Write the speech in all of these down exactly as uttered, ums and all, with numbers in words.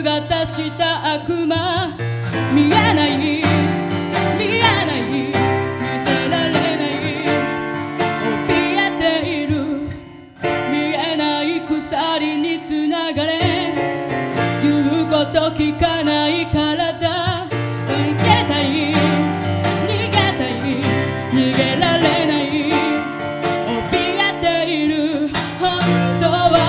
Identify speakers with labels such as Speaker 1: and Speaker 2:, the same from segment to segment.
Speaker 1: 姿した悪魔見えない見えない見せられない怯えている見えない鎖につながれ言うこと聞かない体逃げたい逃げたい逃げられない怯えている本当は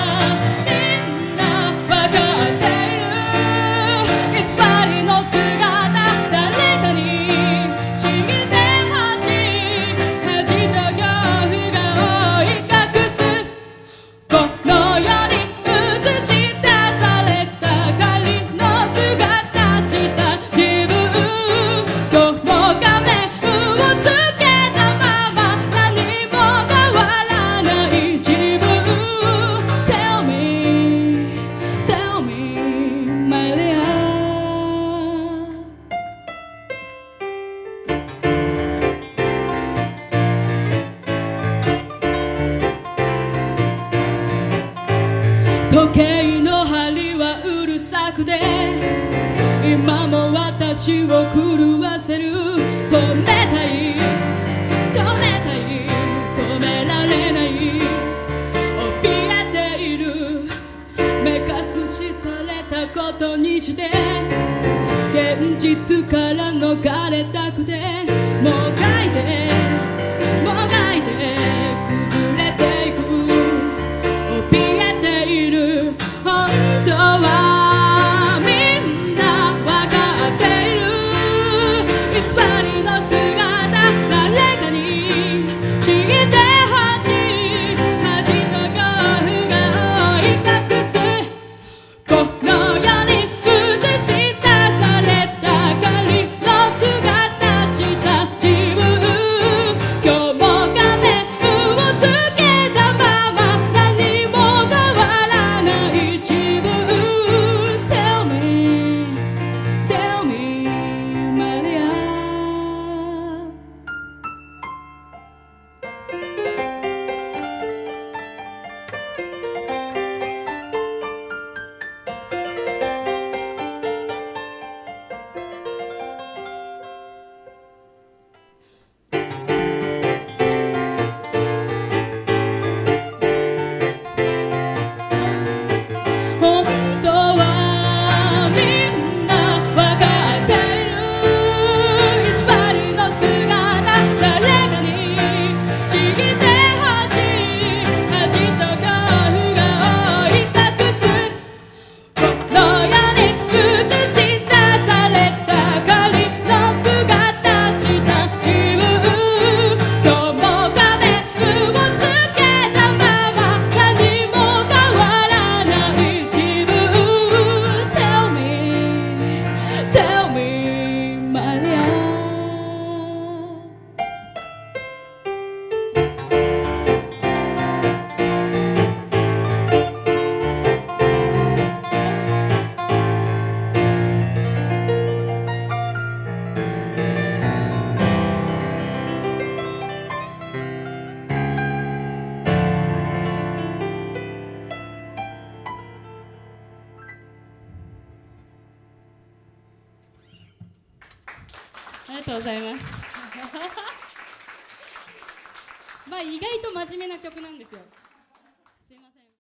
Speaker 1: 時計の針はうるさくて今も私を狂わせる止めたい止めたい止められない怯えている目隠しされたことにして現実から逃れたくてもがいてもがいて崩れていく怯えている本当はみんなわかっている偽りの姿誰かに知ってほしい恥と恐怖が覆い隠すこの世に映し出された仮の姿した自分今日も画面をつけたまま何も変わらない自分 Tell me Tell me Maria 本当はみんなわかっている偽りの姿誰かに知ってほしい恥と恐怖が覆い隠すこの世に映し出された仮の姿した自分今日も画面をつけたまま何も変わらない自分 Tell me Tell me Maria ありがとうございますまあ意外と真面目な曲なんですよ。